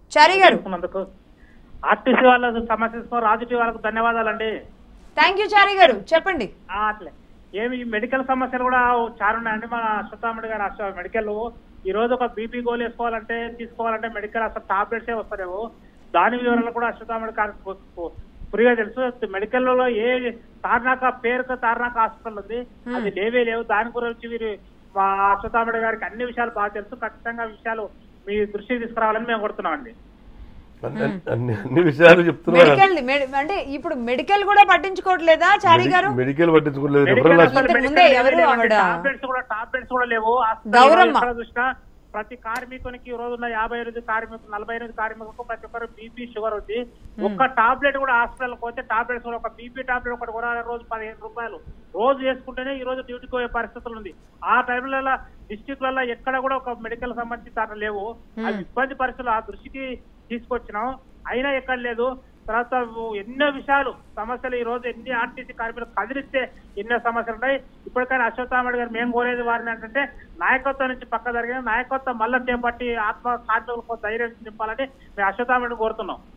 చారి గారు ఆర్టీసీ వాళ్ళ సమస్య రాజుటీ వాళ్ళకు ధన్యవాదాలండి. థ్యాంక్ యూ చారి గారు, చెప్పండి. అట్లే ఏమి మెడికల్ సమస్యలు కూడా చాలా ఉన్నాయండి. మన అశ్వత్థామరెడ్డి గారు మెడికల్ ఈ రోజు ఒక బీపీ గోల్ వేసుకోవాలంటే తీసుకోవాలంటే మెడికల్ అసలు టాబ్లెట్సే వస్తలేవు. దాని వివరాలు కూడా అశ్వత్థామరెడ్డి గారు ఫ్రీగా తెలుసు. మెడికల్ లో ఏ తార్నాక పేరుతో తార్నాక హాస్పిటల్ ఉంది, అది లేవు. దాని గురించి వీరు మా అశ్వత్థామరెడ్డి గారికి అన్ని విషయాలు బాగా తెలుసు. ఖచ్చితంగా విషయాలు మీ దృష్టికి తీసుకురావాలని మేము కోరుతున్నామండి. అన్ని విషయాలు చెప్తున్నారు. అంటే ఇప్పుడు మెడికల్ కూడా పట్టించుకోవట్లేదా చారి గారు? మెడికల్ పట్టించుకోలేదు. టాబ్లెట్స్ కూడా లేవు. గౌరమ్మ చూసినా ప్రతి కార్మికునికి ఈ రోజున్న 58 కార్మికులు 48 కార్మికులకు ప్రతి ఒక్కరు బీపీ షుగర్ ఉంది. ఒక్క టాబ్లెట్ కూడా హాస్పిటల్కి పోతే టాబ్లెట్స్ కూడా ఒక బీపీ టాబ్లెట్ ఒకటి కూడా రోజు 15 రూపాయలు రోజు వేసుకుంటేనే ఈ రోజు డ్యూటీకి పోయే పరిస్థితులు ఉంది. ఆ టైంలలో డిస్ట్రిక్ట్లలో ఎక్కడ కూడా ఒక మెడికల్ సంబంధించి దాంట్లో లేవు. అది ఇబ్బంది పరిస్థితులు ఆ దృష్టికి తీసుకొచ్చినాం, అయినా ఎక్కడ లేదు. తర్వాత ఎన్నో విషయాలు సమస్యలు ఈ రోజు ఎన్ని ఆర్టీసీ కార్మికులు కదిలిస్తే ఎన్నో సమస్యలు ఉన్నాయి. ఇప్పటికైనా అశ్వత్థామరెడ్డి గారు మేము కోరేది వారిని ఏంటంటే నాయకత్వం నుంచి పక్క జరిగిన నాయకత్వం మళ్ళీ చేపట్టి ఆత్మ కార్మికులకు ధైర్యం నింపాలని మేము అశ్వత్థామరెడ్డిని కోరుతున్నాం.